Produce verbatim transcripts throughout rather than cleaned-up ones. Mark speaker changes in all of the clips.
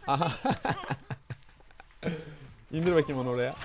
Speaker 1: Aha. İndir bakayım onu oraya.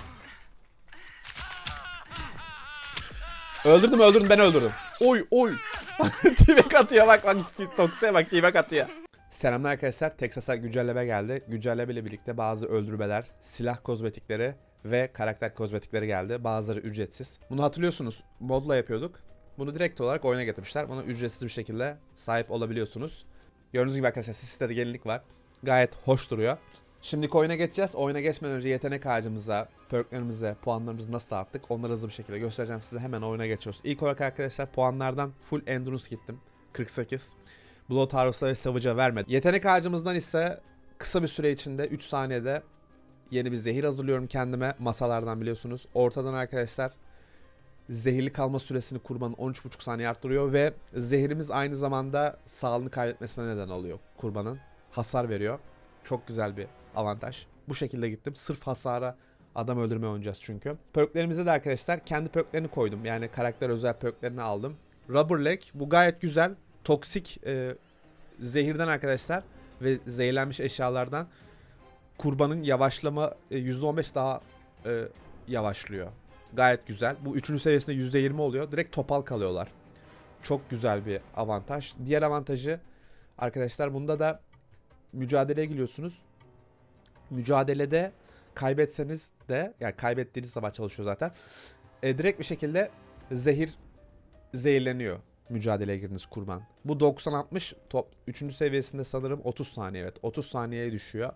Speaker 1: Öldürdüm öldürdüm ben öldürdüm. Oy oy. T-Bag atıyor bak bak. Toksi'ye bak T-Bag atıyor. Selamlar arkadaşlar. Texas'a güncelleme geldi. Güncelleme ile birlikte bazı öldürmeler, silah kozmetikleri ve karakter kozmetikleri geldi. Bazıları ücretsiz. Bunu hatırlıyorsunuz. Modla yapıyorduk. Bunu direkt olarak oyuna getirmişler. Buna ücretsiz bir şekilde sahip olabiliyorsunuz. Gördüğünüz gibi arkadaşlar sitede yenilik var. Gayet hoş duruyor. Şimdi oyuna geçeceğiz. Oyuna geçmeden önce yetenek ağacımıza, perklerimize, puanlarımızı nasıl dağıttık onları hızlı bir şekilde göstereceğim size. Hemen oyuna geçiyoruz. İlk olarak arkadaşlar puanlardan full endurance gittim. kırk sekiz. Blood Harvest'a ve Savage'a vermedi. Yetenek ağacımızdan ise kısa bir süre içinde üç saniyede yeni bir zehir hazırlıyorum kendime. Masalardan biliyorsunuz. Ortadan arkadaşlar zehirli kalma süresini kurbanın on üç buçuk saniye arttırıyor ve zehirimiz aynı zamanda sağlığını kaybetmesine neden oluyor kurbanın. Hasar veriyor. Çok güzel bir avantaj. Bu şekilde gittim. Sırf hasara adam öldürmeye oynayacağız çünkü. Perklerimize de arkadaşlar kendi perklerini koydum. Yani karakter özel perklerini aldım. Rubber Leg bu gayet güzel. Toksik e, zehirden arkadaşlar ve zehirlenmiş eşyalardan kurbanın yavaşlama e, yüzde on beş daha e, yavaşlıyor. Gayet güzel. Bu üçüncü seviyesinde yüzde yirmi oluyor. Direkt topal kalıyorlar. Çok güzel bir avantaj. Diğer avantajı arkadaşlar bunda da mücadeleye giriyorsunuz. Mücadelede kaybetseniz de yani kaybettiğiniz zaman çalışıyor zaten. E, direkt bir şekilde zehir zehirleniyor mücadeleye girdiğiniz kurban. Bu doksan altmış top üçüncü seviyesinde sanırım otuz saniye, evet otuz saniyeye düşüyor.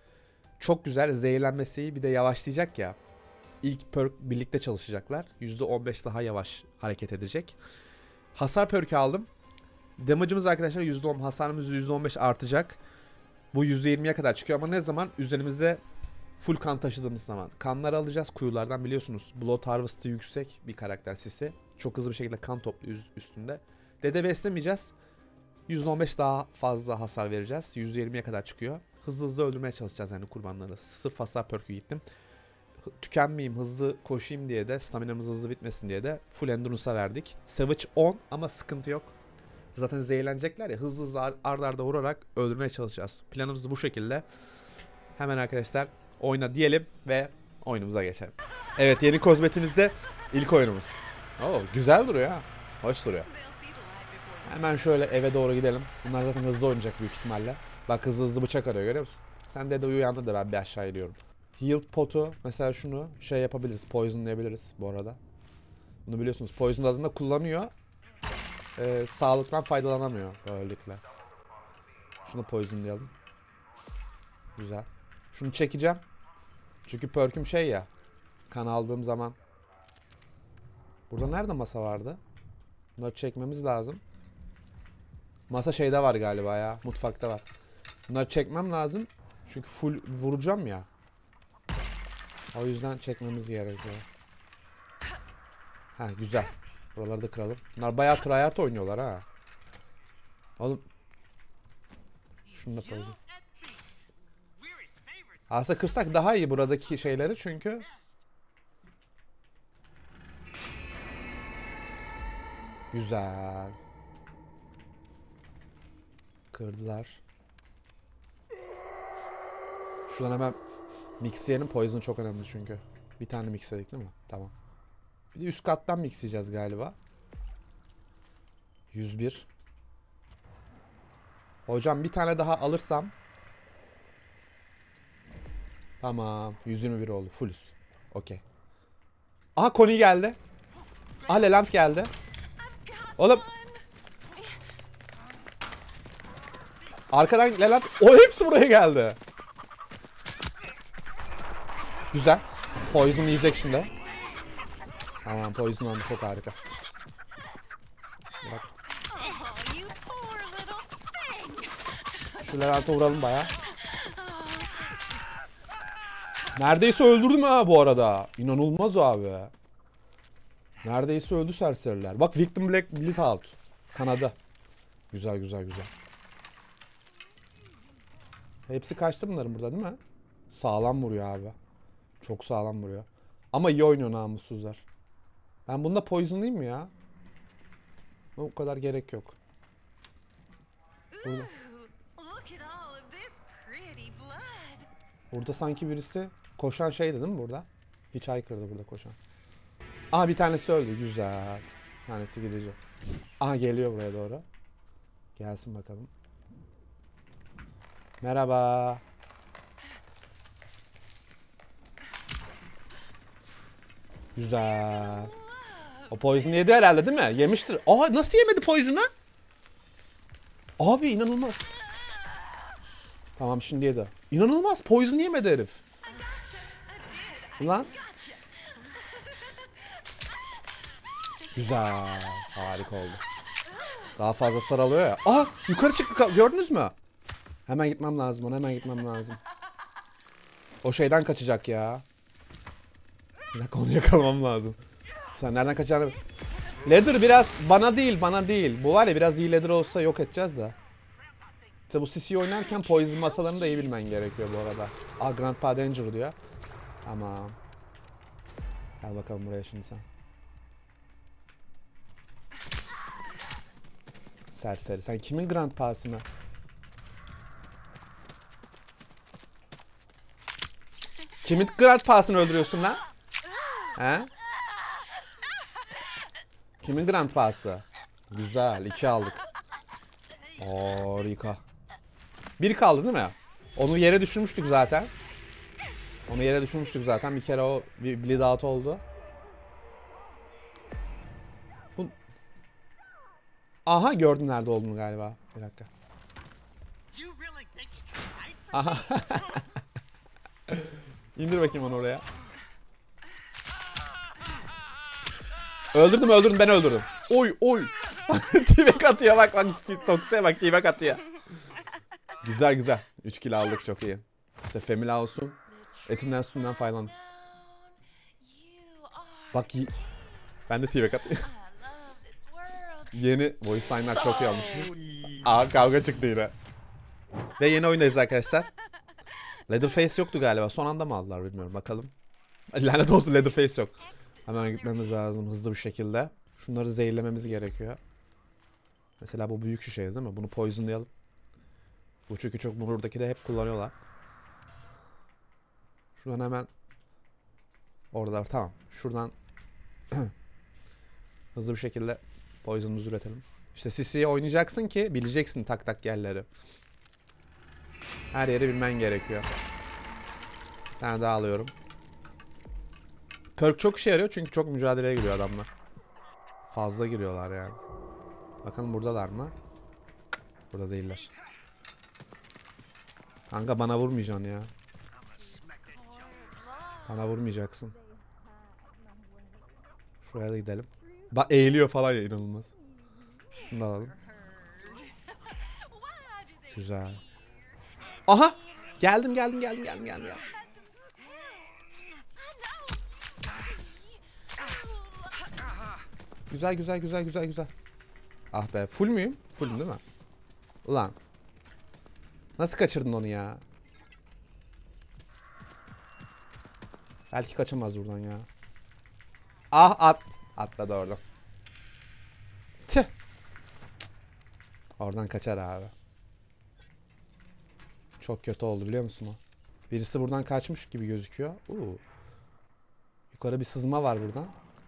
Speaker 1: Çok güzel, zehirlenmesi bir de yavaşlayacak ya. İlk perk birlikte çalışacaklar. yüzde on beş daha yavaş hareket edecek. Hasar perk'ü aldım. Damage'ımız arkadaşlar yüzde on, hasarımız yüzde on beş artacak. Bu yüzde yirmiye kadar çıkıyor ama ne zaman? Üzerimizde full kan taşıdığımız zaman. Kanları alacağız kuyulardan biliyorsunuz. Blood Harvest'ı yüksek bir karakter Sisi. Çok hızlı bir şekilde kan topluyor üstünde. Dede beslemeyeceğiz. yüzde on beş daha fazla hasar vereceğiz. yüzde yirmiye kadar çıkıyor. Hızlı hızlı öldürmeye çalışacağız yani kurbanları. Sırf hasar perk'ü gittim. Tükenmeyeyim, hızlı koşayım diye de, staminamız hızlı bitmesin diye de full endurance'a verdik. Savage on ama sıkıntı yok. Zaten zehirlenecekler ya, hızlı hızlı arda arda vurarak öldürmeye çalışacağız. Planımız bu şekilde. Hemen arkadaşlar oyna diyelim ve oyunumuza geçelim. Evet, yeni kozmetimizde ilk oyunumuz. Oo, güzel duruyor ha. Hoş duruyor. Hemen şöyle eve doğru gidelim. Bunlar zaten hızlı oynayacak büyük ihtimalle. Bak hızlı hızlı bıçak arıyor, görüyor musun? Sen de de uyandı da ben bir aşağı iniyorum. Healed potu mesela şunu şey yapabiliriz. Poisonlayabiliriz bu arada. Bunu biliyorsunuz. Poison adında kullanıyor. Ee, sağlıktan faydalanamıyor böylelikle. Şunu poisonlayalım. Güzel. Şunu çekeceğim. Çünkü perk'üm şey ya. Kan aldığım zaman. Burada nerede masa vardı? Bunları çekmemiz lazım. Masa şeyde var galiba ya. Mutfakta var. Bunları çekmem lazım. Çünkü full vuracağım ya. O yüzden çekmemiz gerekiyor. Ha güzel. Buraları da kıralım. Bunlar bayağı tryhard oynuyorlar ha. Oğlum. Şunu da koyayım. Aslında kırsak daha iyi buradaki şeyleri çünkü. Güzel. Kırdılar. Şuradan hemen mixleyelim. Poison çok önemli çünkü. Bir tane mixledik değil mi? Tamam. Bir de üst kattan mixleyeceğiz galiba. yüz bir. Hocam bir tane daha alırsam. Tamam. yüz yirmi bir oldu. Fullüz. Okey. Aha Connie geldi. Aha Leland geldi. Oğlum. Arkadan Leland. O hepsi buraya geldi. Güzel. Poison yiyecek şimdi. Tamam Poison aldı, çok harika. Bak. Şu Leland'a vuralım baya. Neredeyse öldürdüm ha bu arada. İnanılmaz abi. Neredeyse öldü serseriler. Bak Victim Black Bleed Out. Kanada. Güzel güzel güzel. Hepsi kaçtı bunların burada değil mi? Sağlam vuruyor abi. Çok sağlam vuruyor. Ama iyi oynuyor namussuzlar. Ben bunda poisonlayayım mı ya? O kadar gerek yok. Burada. Burada sanki birisi koşan şeydi değil mi burada? Hiç haykırdı burada koşan. Aha bir tanesi öldü. Güzel. Bir tanesi gidecek. Aha geliyor buraya doğru. Gelsin bakalım. Merhaba. Güzel. O poison yedi herhalde değil mi? Yemiştir. Aa nasıl yemedi poison'ı? Abi inanılmaz. Tamam şimdi yedi. İnanılmaz. Poison yemedi herif. Ulan. Güzel. Harika oldu. Daha fazla sarılıyor ya. Aa yukarı çıktı. Gördünüz mü? Hemen gitmem lazım ona. Hemen gitmem lazım. O şeyden kaçacak ya. Bir dakika onu yakalamam lazım. Sen nereden kaçacağını... Leather biraz bana değil bana değil. Bu var ya biraz iyi Leather olsa yok edeceğiz de. İşte bu C C'yi oynarken poison masalarını da iyi bilmen gerekiyor bu arada. Aa Grandpa Danger diyor. Tamam. Gel bakalım buraya şimdi sen. Serseri. Sen kimin Grandpa'sını? Kimin Grandpa'sını öldürüyorsun lan? He? Kimin Grandpa'sı? Güzel. iki aldık. Harika. Bir kaldı değil mi? Onu yere düşürmüştük zaten. Onu yere düşürmüştük zaten. Bir kere o bir bleed out oldu. Bu... Aha gördün nerede olduğunu galiba. Bir dakika. Aha. İndir bakayım onu oraya. Öldürdüm öldürdüm ben öldürdüm. Oy oy. T-Bag atıyor bak bak. Toksa'ya bak T-Bag atıyor. Güzel güzel. üç kill aldık çok iyi. İşte Family House'un etinden sütünden faydalandım. Bak ben de T-Bag atıyorum. Yeni voice line'lar çok iyi olmuş. Aa kavga çıktı yine. Ve yeni oyundayız arkadaşlar. Leatherface yoktu galiba. Son anda mı aldılar bilmiyorum. Bakalım. Lanet olsun Leatherface yok. Hemen gitmemiz lazım hızlı bir şekilde. Şunları zehirlememiz gerekiyor. Mesela bu büyük şişeydi değil mi? Bunu poisonlayalım. Bu çünkü çok buradaki de hep kullanıyorlar. Şuradan hemen orada tamam. Şuradan hızlı bir şekilde poison'umuzu üretelim. İşte C C'ye oynayacaksın ki bileceksin tak tak yerleri. Her yeri bilmen gerekiyor. Bir tane daha alıyorum. Perk çok işe yarıyor çünkü çok mücadeleye giriyor adamlar. Fazla giriyorlar yani. Bakalım buradalar mı? Burada değiller. Kanka bana vurmayacaksın ya. Bana vurmayacaksın. Şuraya da gidelim. Bak eğiliyor falan ya inanılmaz. Şunu da alalım. Güzel. Aha! Geldim geldim geldim geldim geldim. geldim. Güzel güzel güzel güzel güzel. Ah be full müyüm? Fullüm değil mi? Ulan. Nasıl kaçırdın onu ya? Belki kaçamaz buradan ya. Ah at. Atladı oradan. Tüh. Oradan kaçar abi. Çok kötü oldu biliyor musun o? Birisi buradan kaçmış gibi gözüküyor. Uu. Yukarı bir sızma var buradan.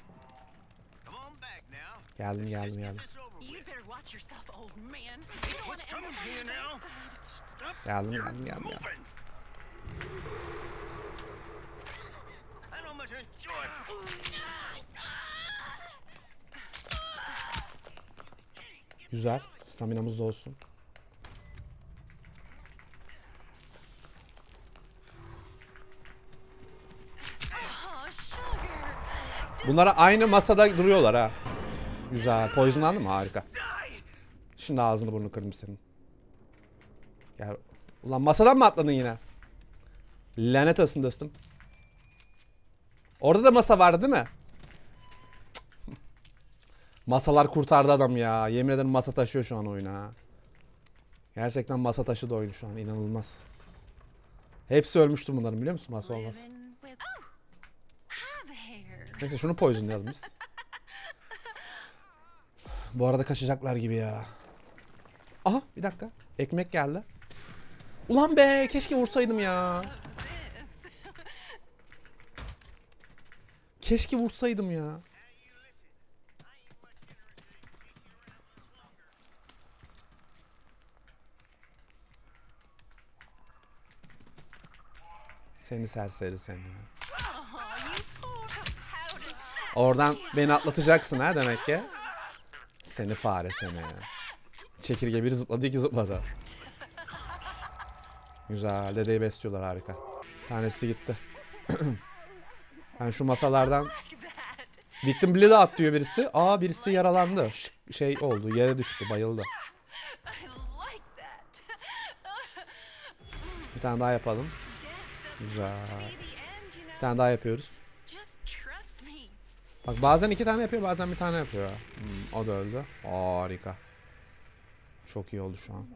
Speaker 1: Geldim geldim geldim. Geldim geldim geldim geldim. Güzel. Staminamız da olsun. Bunlara aynı masada duruyorlar ha. Güzel. Poisonlandı mı? Harika. Şimdi ağzını burnunu kırdım senin. Gel. Ulan masadan mı atladın yine? Lanet olsun dostum. Orada da masa vardı değil mi? Masalar kurtardı adam ya. Yemin ederim masa taşıyor şu an oyuna. Gerçekten masa taşıdı oyunu şu an. İnanılmaz. Hepsi ölmüştü bunların biliyor musun? Masa olmaz. Neyse şunu poisonlayalım biz. Bu arada kaçacaklar gibi ya. Aha bir dakika. Ekmek geldi. Ulan be, keşke vursaydım ya. Keşke vursaydım ya. Seni serseri seni. Oradan beni atlatacaksın ha demek ki. Seni fare seni. Çekirge bir zıpladı, iki zıpladı. Güzel. Dedeyi besliyorlar, harika. Tanesi gitti. Ben şu masalardan... Victim Bleed'e atlıyor birisi. Aa, birisi yaralandı. Şey oldu, yere düştü, bayıldı. Bir tane daha yapalım. Güzel. Bir tane daha yapıyoruz. Bak bazen iki tane yapıyor, bazen bir tane yapıyor. Hmm, o da öldü. Harika. Çok iyi oldu şu an.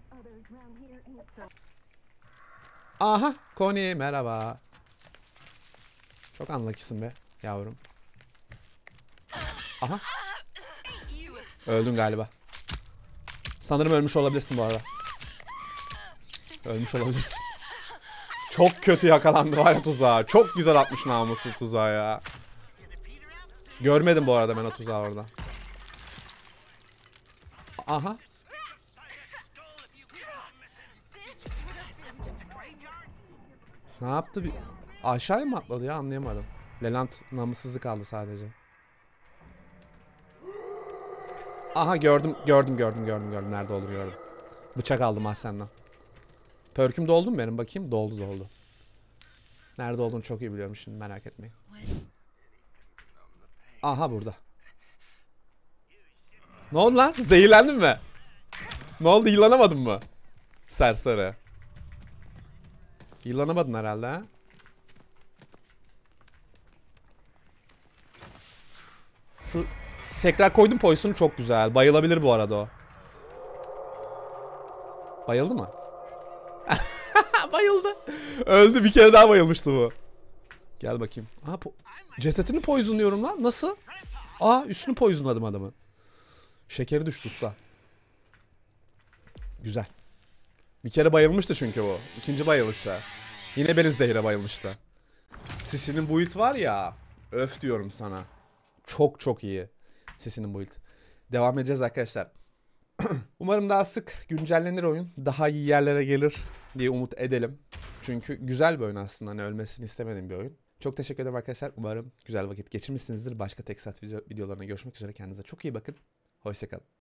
Speaker 1: Aha, Connie merhaba. Çok unlucky'sin be yavrum. Aha. Öldün galiba. Sanırım ölmüş olabilirsin bu arada. Ölmüş olabilirsin. Çok kötü yakalandı var ya tuzağa. Çok güzel atmış namussuz tuzağa ya. Görmedim bu arada ben o tuzağı orada. Aha. Ne yaptı? Bir... Aşağıya mı atladı ya, anlayamadım. Leland namussuzluk kaldı sadece. Aha, gördüm gördüm gördüm gördüm gördüm. Nerede olur gördüm. Bıçak aldım Ahsen'den. Perk'üm doldu mu benim, bakayım. Doldu doldu. Nerede olduğunu çok iyi biliyorum şimdi, merak etmeyin. Aha, burada. Ne oldu lan? Zehirlendin mi? Ne oldu, yıllanamadın mı? Serseri. Yıllanamadın herhalde ha? Şu tekrar koydum poison'u, çok güzel. Bayılabilir bu arada o. Bayıldı mı? Bayıldı. Öldü, bir kere daha bayılmıştı bu. Gel bakayım. Aha, po cesetini poisonluyorum lan. Nasıl? Aa, üstünü poisonladım adamı. Şekeri düştü usta. Güzel. Bir kere bayılmıştı çünkü bu. İkinci bayılışta. Yine benim zehire bayılmıştı. Sisi'nin build var ya. Öf diyorum sana. Çok çok iyi. Sisi'nin build. Devam edeceğiz arkadaşlar. Umarım daha sık güncellenir oyun. Daha iyi yerlere gelir diye umut edelim. Çünkü güzel bir oyun aslında. Hani ölmesini istemediğim bir oyun. Çok teşekkür ederim arkadaşlar. Umarım güzel vakit geçirmişsinizdir. Başka Texas video videolarına görüşmek üzere. Kendinize çok iyi bakın. Hoşça kalın.